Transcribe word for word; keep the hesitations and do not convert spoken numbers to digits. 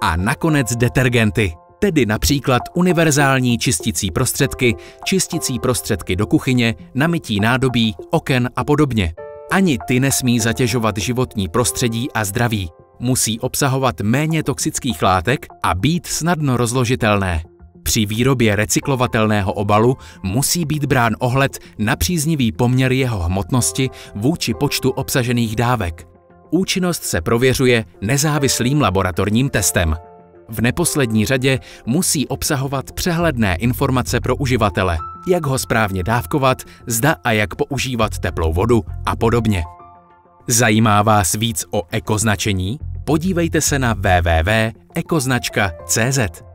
A nakonec detergenty, tedy například univerzální čisticí prostředky, čisticí prostředky do kuchyně, na mytí nádobí, oken a podobně. Ani ty nesmí zatěžovat životní prostředí a zdraví. Musí obsahovat méně toxických látek a být snadno rozložitelné. Při výrobě recyklovatelného obalu musí být brán ohled na příznivý poměr jeho hmotnosti vůči počtu obsažených dávek. Účinnost se prověřuje nezávislým laboratorním testem. V neposlední řadě musí obsahovat přehledné informace pro uživatele, jak ho správně dávkovat, zda a jak používat teplou vodu a podobně. Zajímá vás víc o ekoznačení? Podívejte se na w w w tečka ekoznačka tečka c z.